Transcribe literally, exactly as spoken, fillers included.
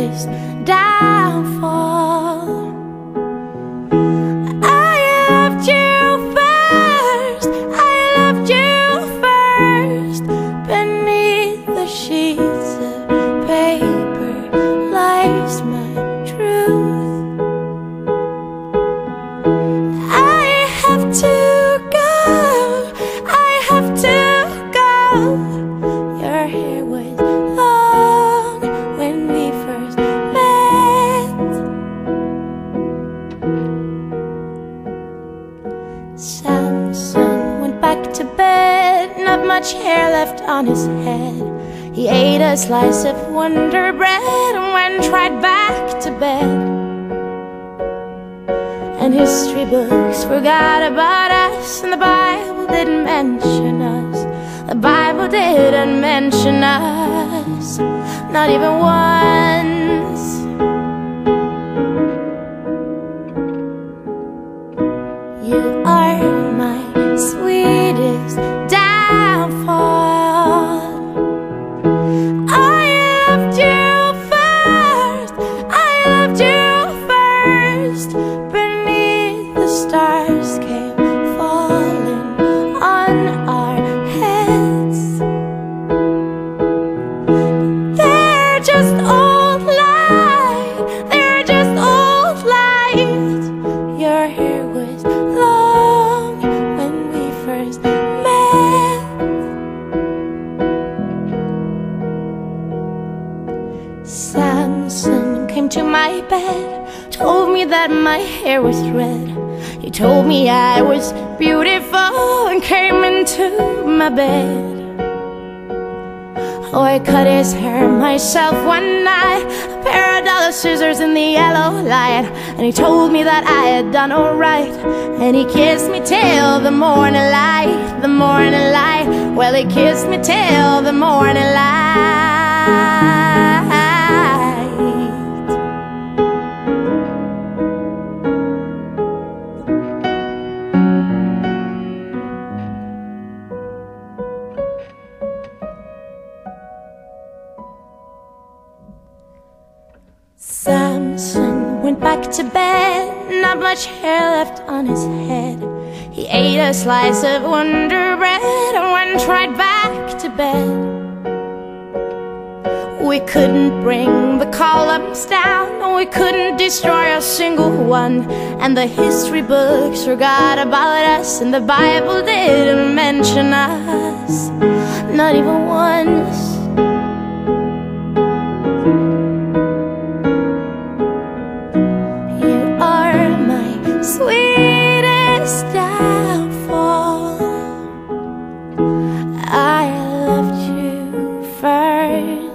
sweetest downfall. I loved you first, I loved you first, beneath the sheets of paper lies my truth. I have to go, I have to go. Your hair was long when we first met. Samson went back to bed, not much hair left on his head. He ate a slice of Wonder Bread and went right back to bed. And history books forgot about us, and the Bible didn't mention us. The Bible didn't mention us, not even once. You are my sweetest downfall. I loved you first, I loved you first, beneath the stars came falling on our heads. They're just old light, they're just old light. Your hair was long when we first met. Samson came to my bed, told me that my hair was red. He told me I was beautiful and came into my bed. Oh, I cut his hair myself one night, a pair of dollar scissors in the yellow light. And he told me that I had done alright, and he kissed me till the morning light, the morning light. Well, he kissed me till the morning light. Samson went back to bed, not much hair left on his head. He ate a slice of Wonder Bread and went right back to bed. We couldn't bring the columns down, we couldn't destroy a single one. And the history books forgot about us, and the Bible didn't mention us, not even once. Sweetest downfall. I loved you first.